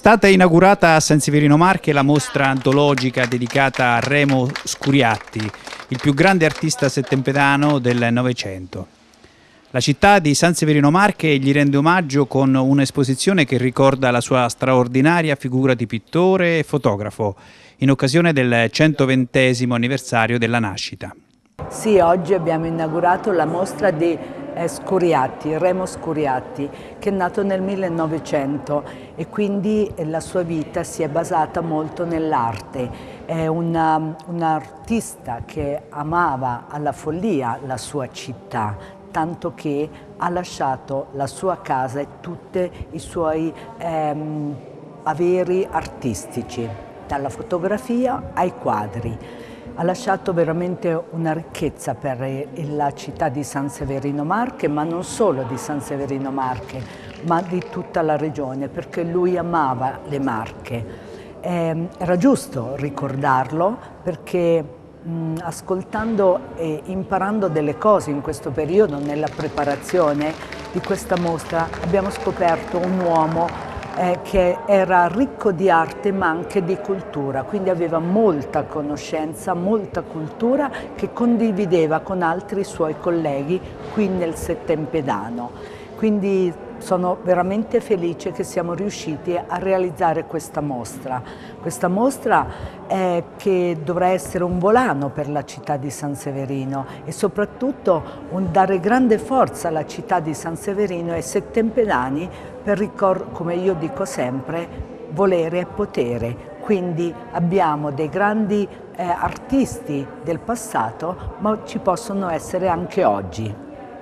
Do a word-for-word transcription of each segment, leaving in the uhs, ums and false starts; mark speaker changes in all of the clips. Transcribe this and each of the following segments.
Speaker 1: stata inaugurata a San Severino Marche la mostra antologica dedicata a Remo Scuriatti, il più grande artista settempedano del Novecento. La città di San Severino Marche gli rende omaggio con un'esposizione che ricorda la sua straordinaria figura di pittore e fotografo, in occasione del centoventesimo anniversario della nascita.
Speaker 2: Sì, oggi abbiamo inaugurato la mostra di eh, Scuriatti, Remo Scuriatti, che è nato nel millenovecento e quindi la sua vita si è basata molto nell'arte. È una, un artista che amava alla follia la sua città, tanto che ha lasciato la sua casa e tutti i suoi ehm, averi artistici, dalla fotografia ai quadri. Ha lasciato veramente una ricchezza per la città di San Severino Marche, ma non solo di San Severino Marche, ma di tutta la regione, perché lui amava le Marche. Eh, era giusto ricordarlo perché mh, ascoltando e imparando delle cose in questo periodo, nella preparazione di questa mostra, abbiamo scoperto un uomo Eh, che era ricco di arte ma anche di cultura, quindi aveva molta conoscenza, molta cultura che condivideva con altri suoi colleghi qui nel Settempedano. Quindi sono veramente felice che siamo riusciti a realizzare questa mostra. Questa mostra eh, che dovrà essere un volano per la città di San Severino e soprattutto un, dare grande forza alla città di San Severino e ai settempedani per ricordare, come io dico sempre, volere e potere. Quindi abbiamo dei grandi eh, artisti del passato, ma ci possono essere anche oggi.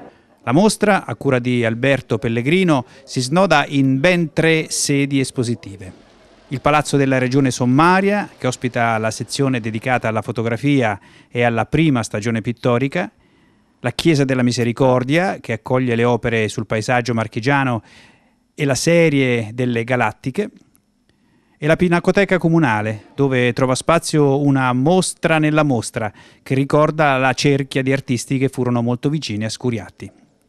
Speaker 1: La mostra, a cura di Alberto Pellegrino, si snoda in ben tre sedi espositive. Il Palazzo della Regione Sommaria, che ospita la sezione dedicata alla fotografia e alla prima stagione pittorica, la Chiesa della Misericordia, che accoglie le opere sul paesaggio marchigiano e la serie delle Galattiche, e la Pinacoteca Comunale, dove trova spazio una mostra nella mostra, che ricorda la cerchia di artisti che furono molto vicini a Scuriatti.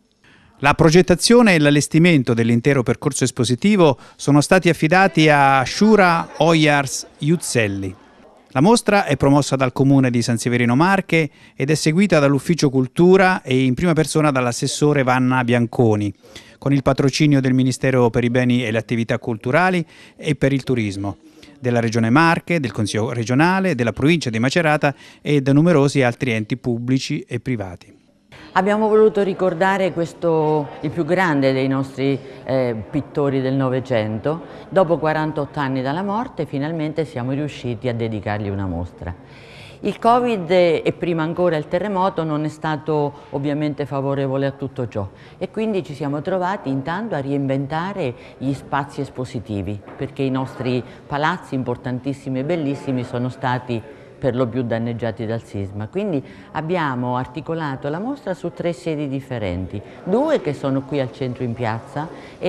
Speaker 1: La progettazione e l'allestimento dell'intero percorso espositivo sono stati affidati a Shura Oyars Juzzelli. La mostra è promossa dal Comune di San Severino Marche ed è seguita dall'Ufficio Cultura e in prima persona dall'assessore Vanna Bianconi, con il patrocinio del Ministero per i Beni e le Attività Culturali e per il Turismo, della Regione Marche, del Consiglio regionale, della provincia di Macerata e da numerosi altri enti pubblici e privati.
Speaker 3: Abbiamo voluto ricordare questo, il più grande dei nostri eh, pittori del Novecento. Dopo quarantotto anni dalla morte finalmente siamo riusciti a dedicargli una mostra. Il Covid e prima ancora il terremoto non è stato ovviamente favorevole a tutto ciò e quindi ci siamo trovati intanto a reinventare gli spazi espositivi, perché i nostri palazzi importantissimi e bellissimi sono stati per lo più danneggiati dal sisma. Quindi abbiamo articolato la mostra su tre sedi differenti, due che sono qui al centro in piazza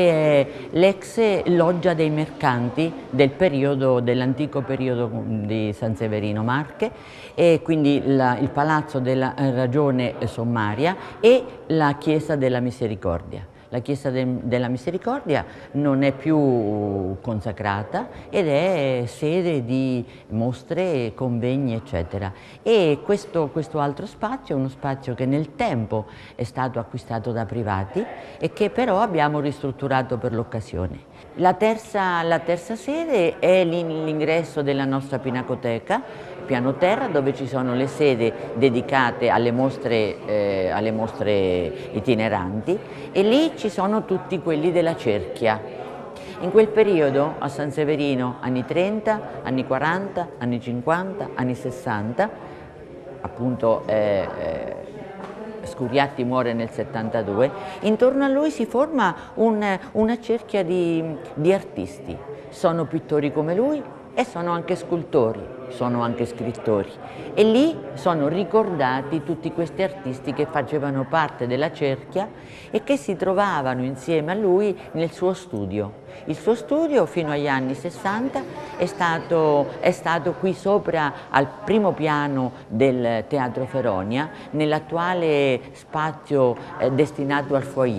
Speaker 3: e l'ex loggia dei mercanti del periodo, dell'antico periodo di San Severino Marche, e quindi la, il Palazzo della Ragione Sommaria e la Chiesa della Misericordia. La Chiesa de, della Misericordia non è più consacrata ed è sede di mostre, convegni, eccetera. E questo, questo altro spazio è uno spazio che nel tempo è stato acquistato da privati e che però abbiamo ristrutturato per l'occasione. La terza, la terza sede è l'ingresso della nostra Pinacoteca, piano terra, dove ci sono le sedi dedicate alle mostre, eh, alle mostre itineranti, e lì ci sono tutti quelli della cerchia. In quel periodo a San Severino, anni trenta, anni quaranta, anni cinquanta, anni sessanta, appunto eh, eh, Scuriatti muore nel settantadue, intorno a lui si forma un, una cerchia di, di artisti. Sono pittori come lui e sono anche scultori, sono anche scrittori, e lì sono ricordati tutti questi artisti che facevano parte della cerchia e che si trovavano insieme a lui nel suo studio. Il suo studio fino agli anni sessanta è stato, è stato qui sopra al primo piano del Teatro Feronia, nell'attuale spazio eh, destinato al foyer.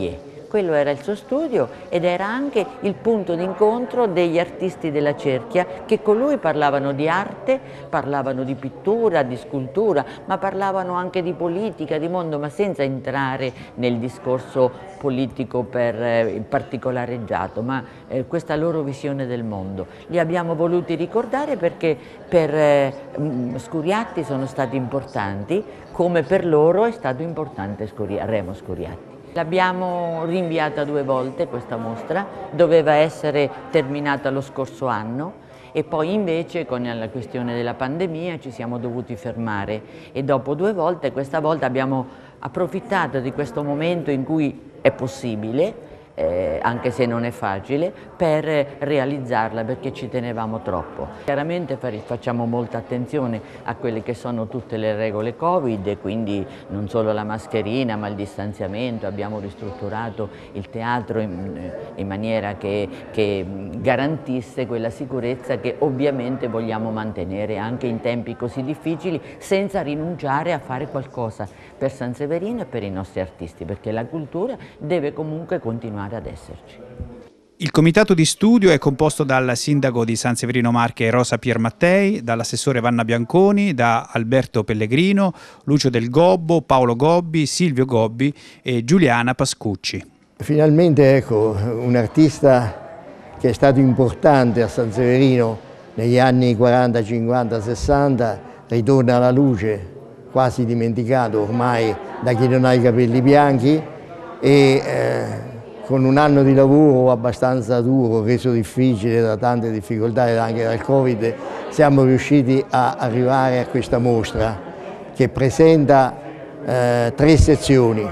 Speaker 3: quello era il suo studio ed era anche il punto d'incontro degli artisti della cerchia, che con lui parlavano di arte, parlavano di pittura, di scultura, ma parlavano anche di politica, di mondo, ma senza entrare nel discorso politico per eh, particolareggiato, ma eh, questa loro visione del mondo. Li abbiamo voluti ricordare perché per eh, Scuriatti sono stati importanti, come per loro è stato importante Scuria, Remo Scuriatti. L'abbiamo rinviata due volte questa mostra, doveva essere terminata lo scorso anno e poi invece con la questione della pandemia ci siamo dovuti fermare e dopo due volte, questa volta abbiamo approfittato di questo momento in cui è possibile, Eh, anche se non è facile, per realizzarla perché ci tenevamo troppo. Chiaramente facciamo molta attenzione a quelle che sono tutte le regole Covid e quindi non solo la mascherina ma il distanziamento, abbiamo ristrutturato il teatro in, in maniera che, che garantisse quella sicurezza che ovviamente vogliamo mantenere anche in tempi così difficili senza rinunciare a fare qualcosa per San Severino e per i nostri artisti, perché la cultura deve comunque continuare ad esserci.
Speaker 1: Il comitato di studio è composto dal sindaco di San Severino Marche Rosa Piermattei, dall'assessore Vanna Bianconi, da Alberto Pellegrino, Lucio Del Gobbo, Paolo Gobbi, Silvio Gobbi e Giuliana Pascucci.
Speaker 4: Finalmente ecco, un artista che è stato importante a San Severino negli anni quaranta, cinquanta, sessanta ritorna alla luce, quasi dimenticato ormai da chi non ha i capelli bianchi e eh, con un anno di lavoro abbastanza duro, reso difficile da tante difficoltà e anche dal Covid, siamo riusciti a arrivare a questa mostra che presenta eh, tre sezioni.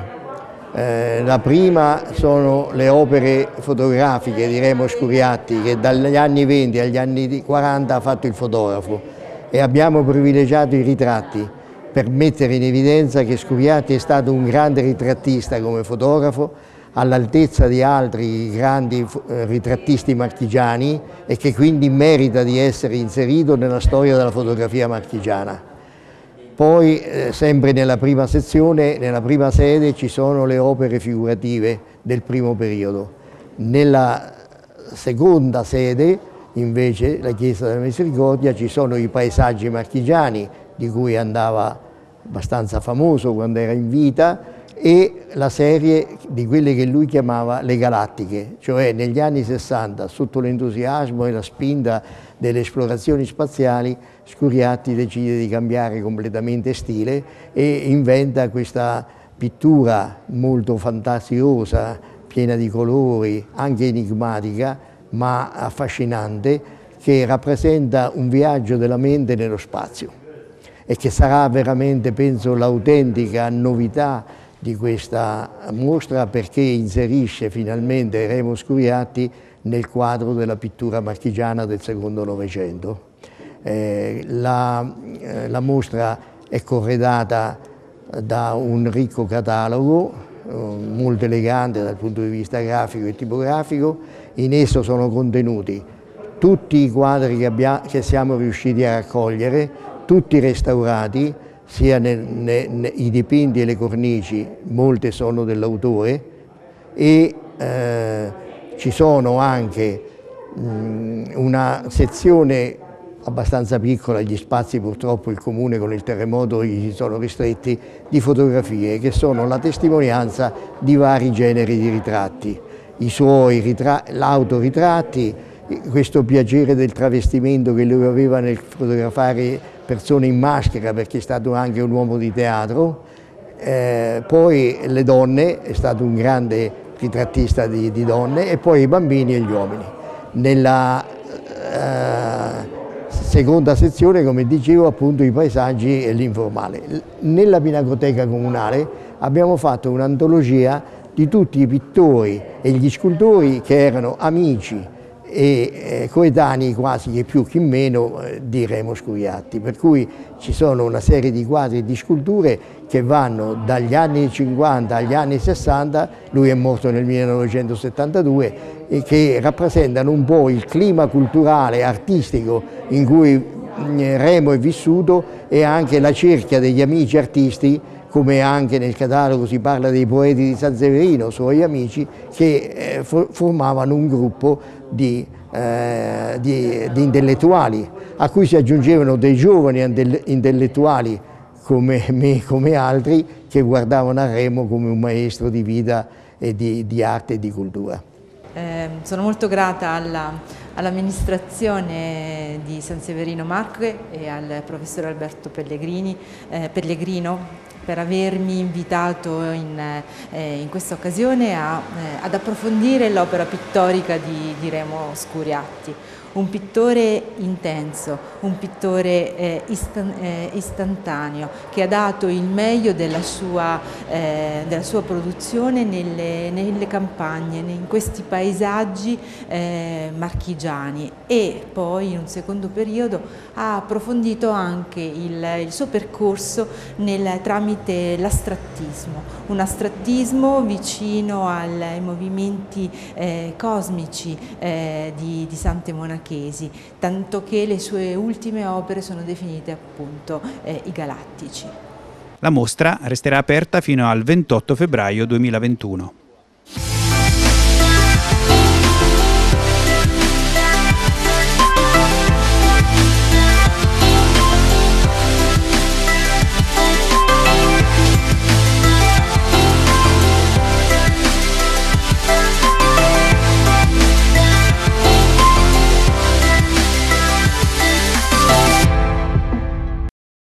Speaker 4: Eh, la prima sono le opere fotografiche di Remo Scuriatti, che dagli anni venti agli anni quaranta ha fatto il fotografo, e abbiamo privilegiato i ritratti per mettere in evidenza che Scuriatti è stato un grande ritrattista come fotografo, all'altezza di altri grandi eh, ritrattisti marchigiani e che quindi merita di essere inserito nella storia della fotografia marchigiana. Poi eh, sempre nella prima sezione, nella prima sede ci sono le opere figurative del primo periodo. Nella seconda sede invece, la Chiesa della Misericordia, ci sono i paesaggi marchigiani di cui andava abbastanza famoso quando era in vita, e la serie di quelle che lui chiamava le galattiche, cioè negli anni sessanta, sotto l'entusiasmo e la spinta delle esplorazioni spaziali, Scuriatti decide di cambiare completamente stile e inventa questa pittura molto fantasiosa, piena di colori, anche enigmatica, ma affascinante, che rappresenta un viaggio della mente nello spazio e che sarà veramente, penso, l'autentica novità di questa mostra, perché inserisce finalmente Remo Scuriatti nel quadro della pittura marchigiana del secondo Novecento. Eh, la, eh, la mostra è corredata da un ricco catalogo, eh, molto elegante dal punto di vista grafico e tipografico. In esso sono contenuti tutti i quadri che, abbiamo, che siamo riusciti a raccogliere, tutti restaurati, sia nei, nei, nei dipinti e le cornici, molte sono dell'autore, e eh, ci sono anche mh, una sezione abbastanza piccola, gli spazi purtroppo il comune con il terremoto gli sono ristretti, di fotografie che sono la testimonianza di vari generi di ritratti, i suoi autoritratti, questo piacere del travestimento che lui aveva nel fotografare persone in maschera, perché è stato anche un uomo di teatro, eh, poi le donne, è stato un grande ritrattista di, di donne, e poi i bambini e gli uomini. Nella eh, seconda sezione, come dicevo, appunto i paesaggi e l'informale. Nella Pinacoteca Comunale abbiamo fatto un'antologia di tutti i pittori e gli scultori che erano amici e eh, coetanei quasi che più che meno eh, di Remo Scuriatti, per cui ci sono una serie di quadri e di sculture che vanno dagli anni cinquanta agli anni sessanta, lui è morto nel millenovecentosettantadue, e che rappresentano un po' il clima culturale, artistico in cui Remo è vissuto, e anche la cerchia degli amici artisti come anche nel catalogo si parla dei poeti di San Severino, suoi amici, che eh, formavano un gruppo di, eh, di, di intellettuali, a cui si aggiungevano dei giovani intellettuali come me, come altri, che guardavano a Remo come un maestro di vita e di, di arte e di cultura.
Speaker 5: Eh, sono molto grata alla all'amministrazione di San Severino Marche e al professor Alberto Pellegrini, eh, Pellegrino per avermi invitato in, eh, in questa occasione a, eh, ad approfondire l'opera pittorica di, di Remo Scuriatti. Un pittore intenso, un pittore eh, istan eh, istantaneo, che ha dato il meglio della sua, eh, della sua produzione nelle, nelle campagne, in questi paesaggi eh, marchigiani, e poi in un secondo periodo ha approfondito anche il, il suo percorso nel, tramite l'astrattismo, un astrattismo vicino al, ai movimenti eh, cosmici eh, di, di Sante Monache, tanto che le sue ultime opere sono definite appunto eh, i Galattici.
Speaker 1: La mostra resterà aperta fino al ventotto febbraio duemilaventuno.